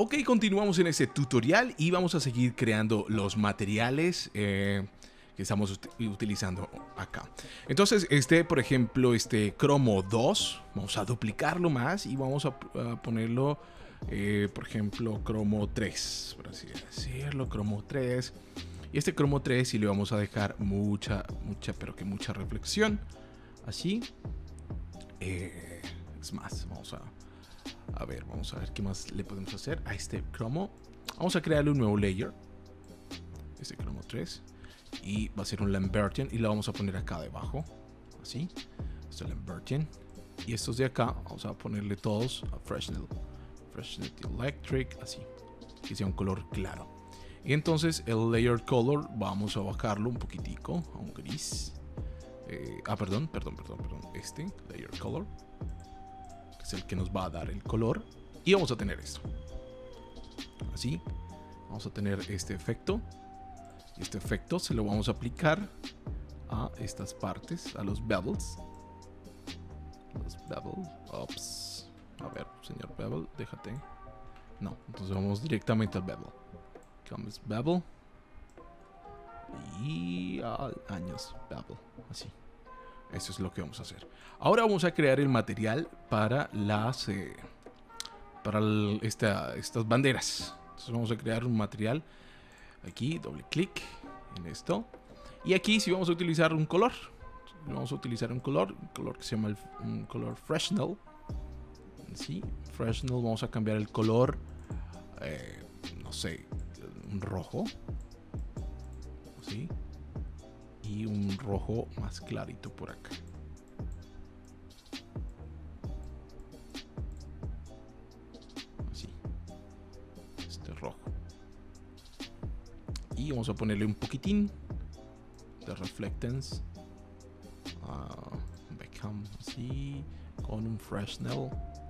Ok, continuamos en este tutorial y vamos a seguir creando los materiales que estamos utilizando acá. Entonces, por ejemplo, cromo 2, vamos a duplicarlo más y vamos a ponerlo, por ejemplo, cromo 3, por así decirlo, cromo 3. Y este cromo 3 sí le vamos a dejar mucha reflexión. Así. Es más, vamos a ver qué más le podemos hacer a este cromo. Vamos a crearle un nuevo layer. Este cromo 3. Y va a ser un Lambertian. Y lo vamos a poner acá debajo. Así. Este Lambertian. Y estos de acá, vamos a ponerle todos a Fresnel Electric. Así. Que sea un color claro. Y entonces el layer color vamos a bajarlo un poquitico a un gris. Perdón. Este layer color, que es el que nos va a dar el color. Y vamos a tener esto. Así. Vamos a tener este efecto. Y este efecto se lo vamos a aplicar a estas partes, a los bevels. Los bevels. Ops. A ver, señor bevel, déjate. No, entonces vamos directamente al bevel. Comes bevel. Y años bevel. Así. Eso es lo que vamos a hacer. Ahora vamos a crear el material para las estas banderas. Entonces vamos a crear un material. Aquí, doble clic en esto. Y aquí sí vamos a utilizar un color. Vamos a utilizar un color que se llama un color Fresnel. Sí, Fresnel. Vamos a cambiar el color, no sé, un rojo. ¿Sí? Y un rojo más clarito por acá. Así. Este rojo. Y vamos a ponerle un poquitín de reflectance. Beckham así. Con un Fresnel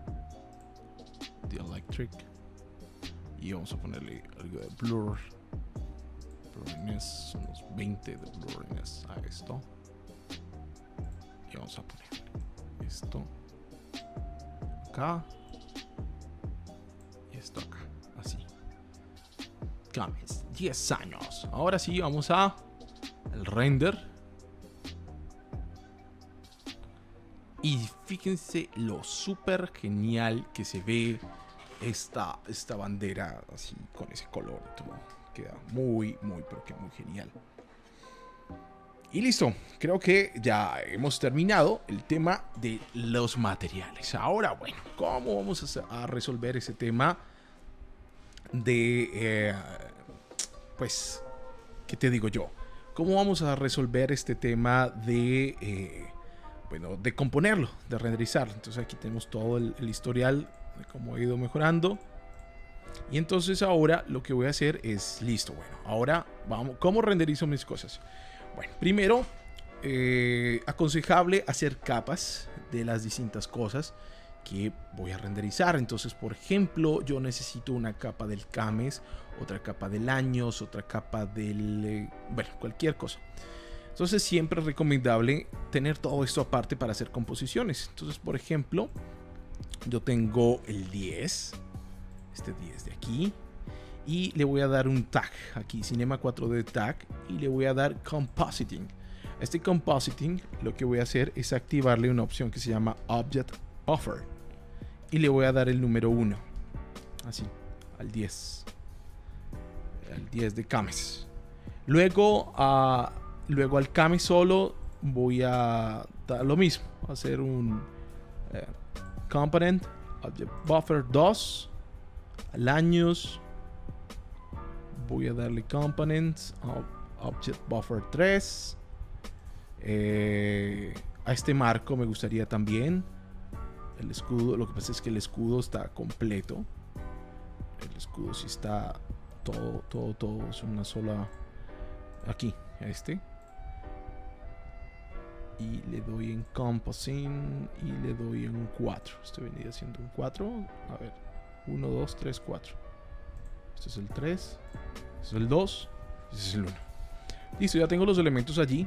de Electric. Y vamos a ponerle algo de blur. Blurriness, unos 20 de blurriness a esto. Y vamos a poner esto acá. Y esto acá. Así. Games, 10 años. Ahora sí, vamos a el render. Y fíjense lo súper genial que se ve esta bandera así con ese color y todo. Queda muy genial. Y listo, creo que ya hemos terminado el tema de los materiales. Ahora, bueno, ¿cómo vamos a resolver ese tema de, pues, ¿qué te digo yo? ¿Cómo vamos a resolver este tema de, bueno, de componerlo, de renderizarlo? Entonces aquí tenemos todo el historial de cómo he ido mejorando. Y entonces ahora lo que voy a hacer es, listo, bueno, ahora vamos, ¿cómo renderizo mis cosas? Bueno, primero, aconsejable hacer capas de las distintas cosas que voy a renderizar. Entonces, por ejemplo, yo necesito una capa del Cames, otra capa del Años, otra capa del, bueno, cualquier cosa. Entonces siempre es recomendable tener todo esto aparte para hacer composiciones. Entonces, por ejemplo, yo tengo el 10. Este 10 de aquí. Y le voy a dar un tag. Aquí, Cinema 4D tag. Y le voy a dar Compositing. Este Compositing, lo que voy a hacer es activarle una opción que se llama Object Buffer. Y le voy a dar el número 1. Así, al 10. Al 10 de Cames. Luego al Cames solo voy a dar lo mismo. Hacer un Component Object Buffer 2. Al Años voy a darle Components Object Buffer 3. A este marco me gustaría también el escudo. Lo que pasa es que el escudo está completo. El escudo sí está todo es una sola. Aquí, y le doy en Composing y le doy en un 4. Estoy venía haciendo un 4. A ver, 1, 2, 3, 4. Este es el 3. Este es el 2. Este es el 1. Listo, ya tengo los elementos allí.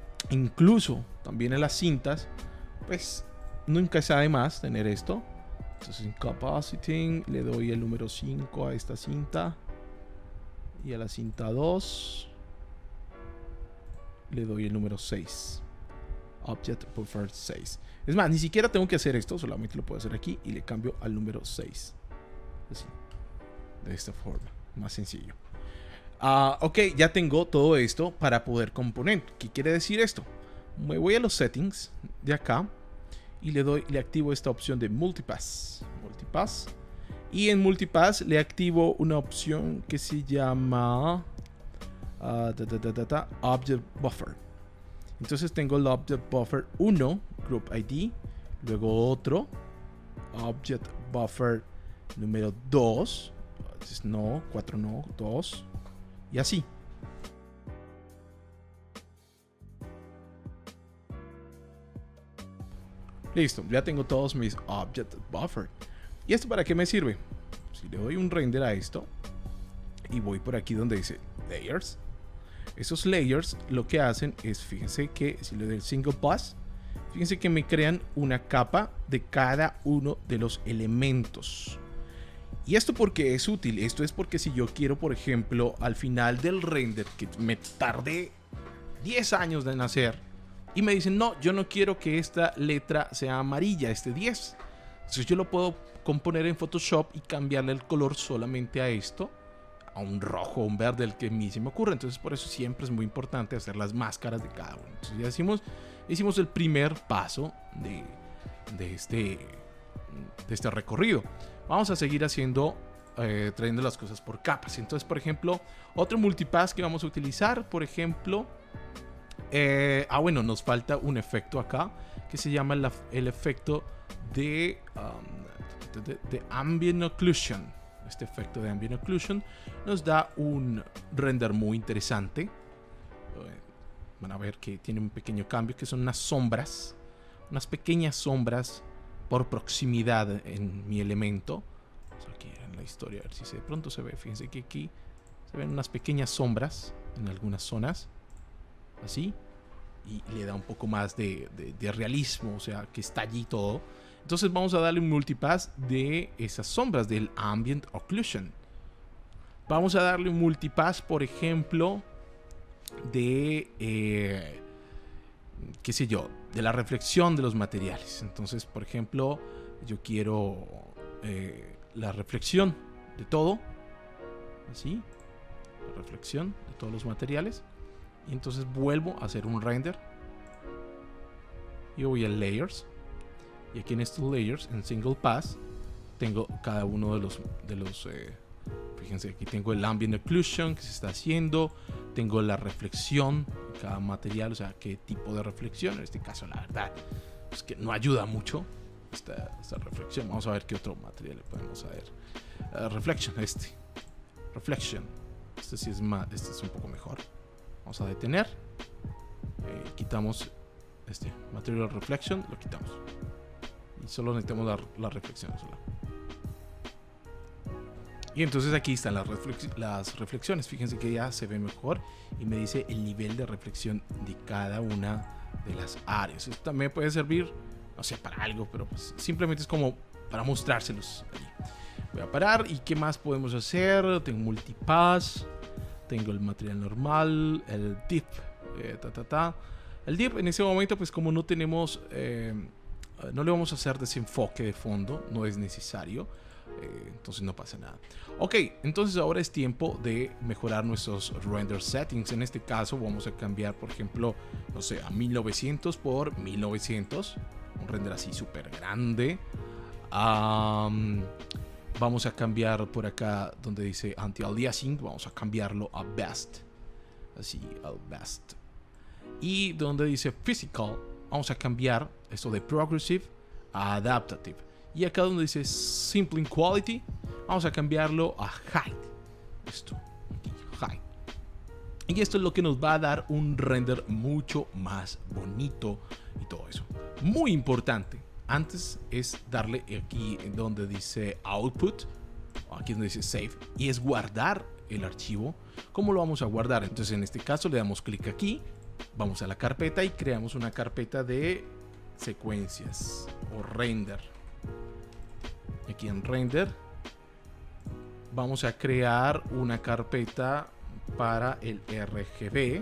Incluso también en las cintas, pues nunca está de más tener esto. Entonces en Capaciting le doy el número 5 a esta cinta. Y a la cinta 2 le doy el número 6. Object Buffer 6. Es más, ni siquiera tengo que hacer esto, solamente lo puedo hacer aquí y le cambio al número 6. Así. De esta forma. Más sencillo. Ok, ya tengo todo esto para poder componer. ¿Qué quiere decir esto? Me voy a los settings de acá y le activo esta opción de Multipass. Y en Multipass le activo una opción que se llama Object Buffer. Entonces tengo el Object Buffer 1, Group ID, luego otro Object Buffer número 2, no, 4 no, 2, y así. Listo, ya tengo todos mis Object Buffer. ¿Y esto para qué me sirve? Si le doy un render a esto y voy por aquí donde dice Layers, esos layers lo que hacen es, fíjense que si le doy el Single Pass, fíjense que me crean una capa de cada uno de los elementos. ¿Y esto por qué es útil? Esto es porque si yo quiero, por ejemplo, al final del render, que me tardé 10 años de nacer, y me dicen, no, yo no quiero que esta letra sea amarilla, este 10. Entonces yo lo puedo componer en Photoshop y cambiarle el color solamente a esto, a un rojo o un verde, el que a mí se me ocurre. Entonces por eso siempre es muy importante hacer las máscaras de cada uno. Entonces ya hicimos el primer paso de este recorrido. Vamos a seguir haciendo, trayendo las cosas por capas. Entonces, por ejemplo, otro multipass que vamos a utilizar, por ejemplo, bueno, nos falta un efecto acá que se llama el efecto de Ambient Occlusion. Este efecto de Ambient Occlusion nos da un render muy interesante. Van a ver que tiene un pequeño cambio, que son unas sombras, unas pequeñas sombras por proximidad en mi elemento. Vamos aquí en la historia a ver si de pronto se ve. Fíjense que aquí se ven unas pequeñas sombras en algunas zonas, así, y le da un poco más de realismo, o sea, que está allí todo. Entonces vamos a darle un multipass de esas sombras, del Ambient Occlusion. Vamos a darle un multipass, por ejemplo, de qué sé yo, de la reflexión de los materiales. Entonces, por ejemplo, yo quiero la reflexión de todo, así, la reflexión de todos los materiales. Y entonces vuelvo a hacer un render y voy a Layers, y aquí en estos Layers, en Single Pass, tengo cada uno de los fíjense, aquí tengo el Ambient Occlusion que se está haciendo, tengo la reflexión de cada material, o sea, qué tipo de reflexión. En este caso, la verdad, es que no ayuda mucho esta reflexión. Vamos a ver qué otro material le podemos hacer. Reflection, Reflection. Este sí es más, este es un poco mejor. Vamos a detener. Quitamos este Material Reflection, lo quitamos. Y solo necesitamos la reflexión sola. Y entonces aquí están las reflexiones. Fíjense que ya se ve mejor y me dice el nivel de reflexión de cada una de las áreas. Esto también puede servir, no sé, para algo, pero pues simplemente es como para mostrárselos allí. Voy a parar. ¿Y qué más podemos hacer? Tengo multipass, tengo el material normal, el dip, El dip en ese momento, pues como no tenemos, no le vamos a hacer desenfoque de fondo, no es necesario. Entonces no pasa nada. Ok, entonces ahora es tiempo de mejorar nuestros render settings. En este caso vamos a cambiar, por ejemplo, no sé, a 1900 por 1900. Un render así súper grande. Vamos a cambiar por acá donde dice anti-aliasing. Vamos a cambiarlo a best. Así, al best. Y donde dice physical, vamos a cambiar esto de progressive a adaptative. Y acá donde dice Simple Quality, vamos a cambiarlo a High. Esto, aquí, High. Y esto es lo que nos va a dar un render mucho más bonito y todo eso. Muy importante, antes es darle aquí donde dice Output, aquí donde dice Save, y es guardar el archivo. ¿Cómo lo vamos a guardar? Entonces en este caso le damos clic aquí, vamos a la carpeta y creamos una carpeta de secuencias o render. Aquí en render vamos a crear una carpeta para el RGB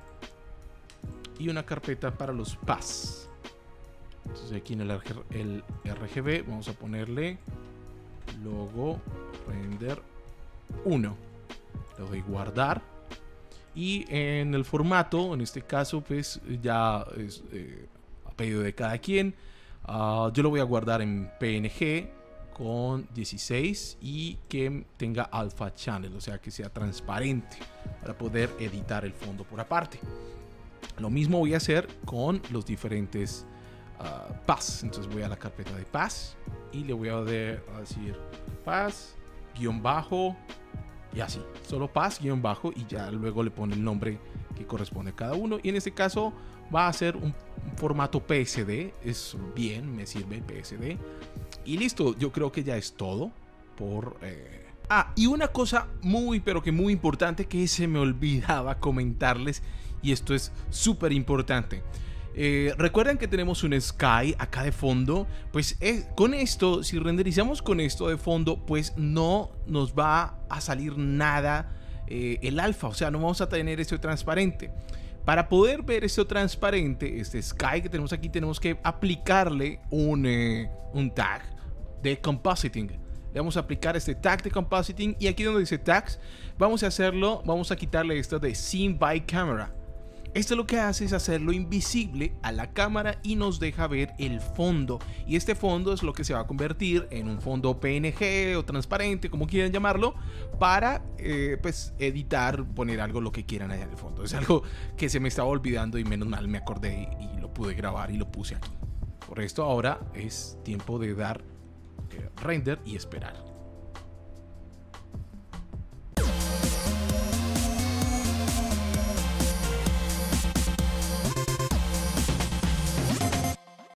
y una carpeta para los paths. Entonces aquí en el RGB vamos a ponerle logo render 1. Le doy guardar. Y en el formato, en este caso, pues ya es a pedido de cada quien. Yo lo voy a guardar en PNG con 16 y que tenga alpha channel, o sea que sea transparente para poder editar el fondo por aparte. Lo mismo voy a hacer con los diferentes paths. Entonces voy a la carpeta de paths y le voy a decir paths guión bajo y así, solo paths guión bajo, y ya luego le pone el nombre que corresponde a cada uno. Y en este caso va a ser un formato PSD. Es bien, me sirve el PSD. Y listo, yo creo que ya es todo por... y una cosa muy, pero que muy importante que se me olvidaba comentarles, y esto es súper importante. Recuerden que tenemos un sky acá de fondo. Pues con esto, si renderizamos con esto de fondo, pues no nos va a salir nada el alfa. O sea, no vamos a tener esto transparente. Para poder ver esto transparente, este sky que tenemos aquí, tenemos que aplicarle un tag de compositing. Le vamos a aplicar este tag de compositing, y aquí donde dice tags, vamos a hacerlo, vamos a quitarle esto de scene by camera. Esto lo que hace es hacerlo invisible a la cámara y nos deja ver el fondo. Y este fondo es lo que se va a convertir en un fondo PNG o transparente, como quieran llamarlo, para pues editar, poner algo, lo que quieran allá en el fondo. Es algo que se me estaba olvidando y menos mal me acordé y lo pude grabar y lo puse aquí. Por esto ahora es tiempo de dar render y esperar.